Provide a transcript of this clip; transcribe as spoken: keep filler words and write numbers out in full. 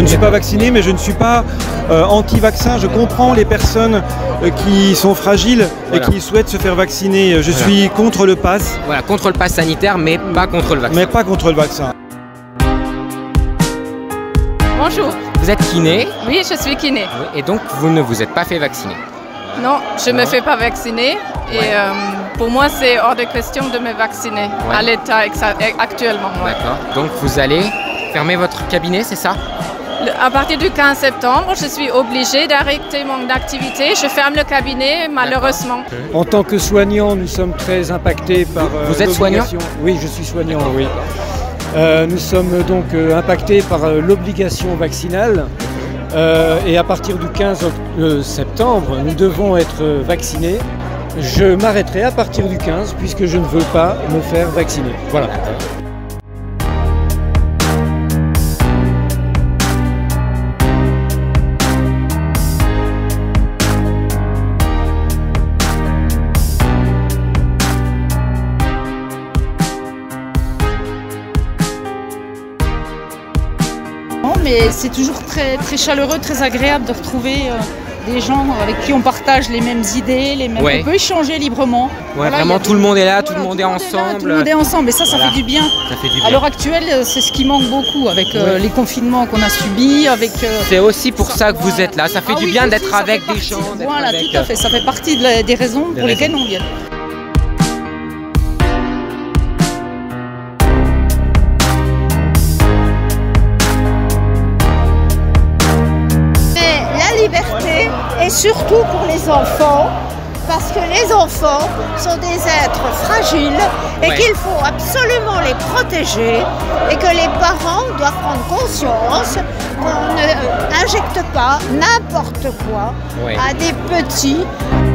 ne suis pas vacciné, mais je ne suis pas euh, anti-vaccin. Je comprends les personnes euh, qui sont fragiles voilà. et qui souhaitent se faire vacciner. Je voilà. suis contre le pass. Voilà, contre le pass sanitaire, mais pas contre le vaccin. Mais pas contre le vaccin. Bonjour. Vous êtes kiné? Oui, je suis kiné. Oui, et donc, vous ne vous êtes pas fait vacciner? Non, je ne me fais pas vacciner. Et ouais. euh, pour moi, c'est hors de question de me vacciner ouais. à l'état actuellement. Ouais. D'accord. Donc, vous allez fermer votre cabinet, c'est ça? Le, à partir du quinze septembre, je suis obligée d'arrêter mon activité. Je ferme le cabinet, malheureusement. En tant que soignant, nous sommes très impactés par... Euh, vous êtes soignant? Oui, je suis soignant, oui. Euh, nous sommes donc euh, impactés par euh, l'obligation vaccinale. Euh, et à partir du quinze septembre, nous devons être vaccinés. Je m'arrêterai à partir du quinze puisque je ne veux pas me faire vacciner. Voilà. Mais c'est toujours très, très chaleureux, très agréable de retrouver euh, des gens avec qui on partage les mêmes idées, les mêmes... Ouais. on peut échanger librement. Ouais, voilà, vraiment tout le monde est là, voilà, tout le monde est monde ensemble. Est là, tout le monde est ensemble et ça, ça, voilà. fait, du bien. ça fait du bien. À l'heure actuelle, c'est ce qui manque beaucoup avec euh, ouais. les confinements qu'on a subis. Avec. Euh, c'est aussi pour ça, ça que voilà. vous êtes là, ça fait ah, du oui, bien aussi, d'être avec des partie, gens. Voilà, avec, tout à fait, ça fait partie de la, des raisons des pour raisons. lesquelles on vient. Liberté et surtout pour les enfants, parce que les enfants sont des êtres fragiles et ouais. qu'il faut absolument les protéger et que les parents doivent prendre conscience qu'on n'injecte pas n'importe quoi ouais. à des petits.